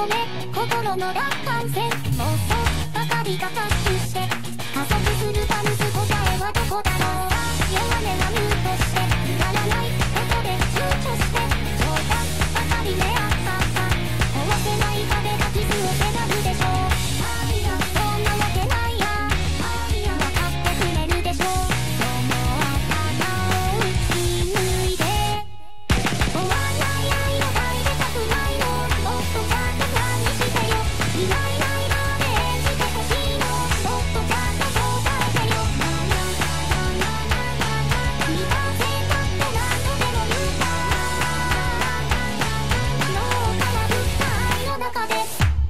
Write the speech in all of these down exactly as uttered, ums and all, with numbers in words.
求め心の楽観線妄想ばかりが達して加速するパルス答えはどこだろう弱音はミュートしてくだらないことで躊躇して冗談ばかりねあっはっは壊せない壁が傷をせなるでしょうそんなわけないや分かってくれるでしょうその頭を打ち抜いて終わらない愛の愛でたくないのもっとちゃんと感にしてよいないいないなで演じてほしいのもっとちゃんと答えてよ未完成だって何度でも言うた脳からぶった愛の中で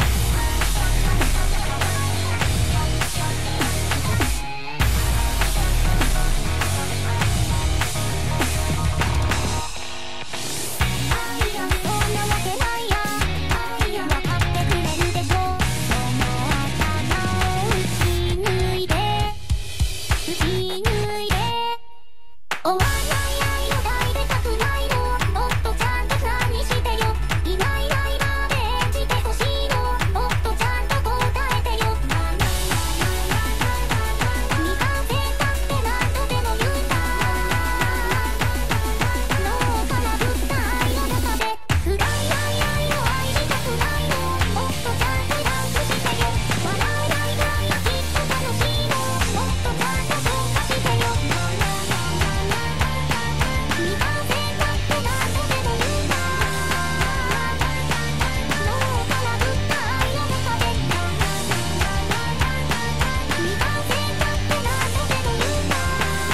そんなわけないや分かってくれるでしょその頭を打ち抜いて打ち抜いて終わらない愛の愛でたくないのもっとちゃんと何にしてよいないいないなで演じてほしいのもっとちゃんと答えてよ未完成だって何度でも言うた脳からぶった愛の中で不甲斐ない愛の愛にたくないのもっとちゃんとダンスしてよ笑えないぐらいきっと楽しいのもっとちゃんと消化してよ未完成だって何度でも言うた脳からぶった愛の中で未完成だって何度でも言うた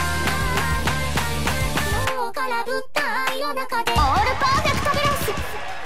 脳からぶった愛の中でオールパーフェクトブレス